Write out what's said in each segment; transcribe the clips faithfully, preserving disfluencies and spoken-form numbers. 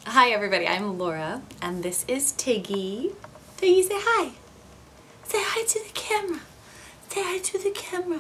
Hi everybody, I'm Laura and this is Tiggy. Tiggy, say hi. Say hi to the camera. Say hi to the camera.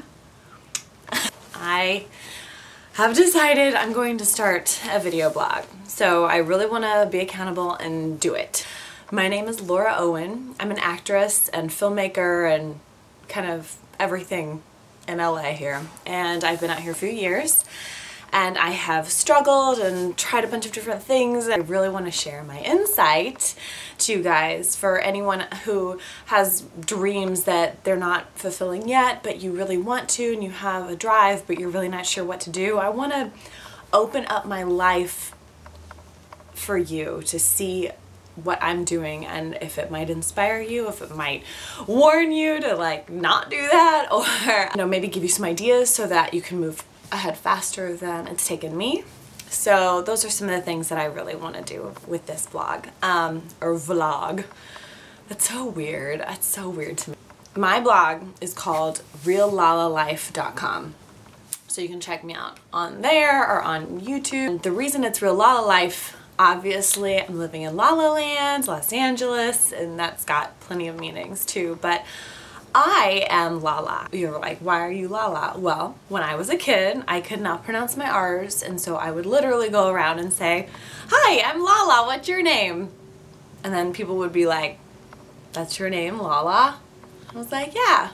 I have decided I'm going to start a video blog. So I really want to be accountable and do it. My name is Laura Owen. I'm an actress and filmmaker and kind of everything in L A here. And I've been out here a few years. And I have struggled and tried a bunch of different things. I really want to share my insight to you guys for anyone who has dreams that they're not fulfilling yet, but you really want to, and you have a drive, but you're really not sure what to do. I want to open up my life for you to see what I'm doing and if it might inspire you, if it might warn you to like not do that, or you know, maybe give you some ideas so that you can move ahead faster than it's taken me. So those are some of the things that I really want to do with this blog, um, or vlog. That's so weird. That's so weird to me. My blog is called real lala life dot com. So you can check me out on there or on YouTube. The reason it's Real Lala Life, obviously I'm living in La La Land, Los Angeles, and that's got plenty of meanings too, but I am Lala. You're like, why are you Lala? Well, when I was a kid, I could not pronounce my R's, and so I would literally go around and say, hi, I'm Lala, what's your name? And then people would be like, that's your name, Lala? I was like, yeah.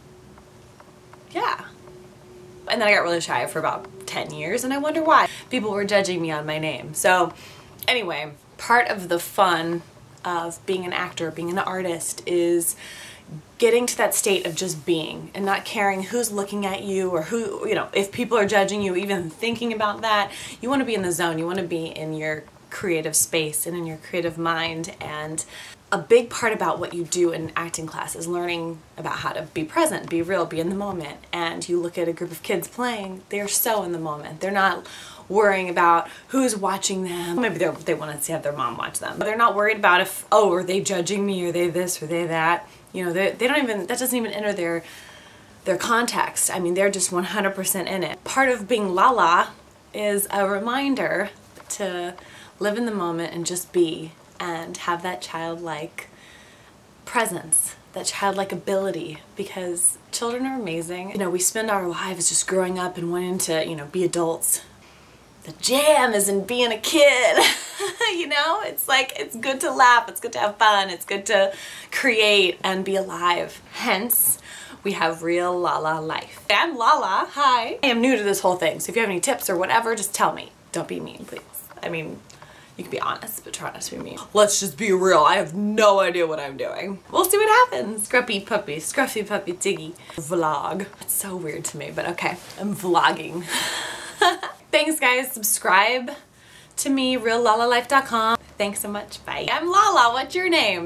Yeah. And then I got really shy for about ten years, and I wonder why. People were judging me on my name. So anyway, part of the fun of being an actor, being an artist, is getting to that state of just being and not caring who's looking at you or who, you know, if people are judging you, even thinking about that. You want to be in the zone. You want to be in your creative space and in your creative mind. And a big part about what you do in acting class is learning about how to be present, be real, be in the moment. And you look at a group of kids playing, they're so in the moment. They're not worrying about who's watching them. Maybe they they want to have their mom watch them. But they're not worried about if, oh, are they judging me? Are they this? Are they that? You know, they, they don't even, that doesn't even enter their their context. I mean, they're just one hundred percent in it. Part of being Lala is a reminder to live in the moment and just be and have that childlike presence, that childlike ability, because children are amazing. You know, we spend our lives just growing up and wanting to, you know, be adults. The jam is in being a kid. You know, it's like, it's good to laugh, it's good to have fun, it's good to create and be alive. Hence, we have Real Lala Life. I'm Lala, hi. I am new to this whole thing, so if you have any tips or whatever, just tell me. Don't be mean, please. I mean, you can be honest, but try not to be mean. Let's just be real, I have no idea what I'm doing. We'll see what happens. Scruffy puppy, scruffy puppy Tiggy. Vlog. It's so weird to me, but okay, I'm vlogging. Thanks guys, subscribe to me, real lala life dot com. Thanks so much, bye. I'm Lala, what's your name?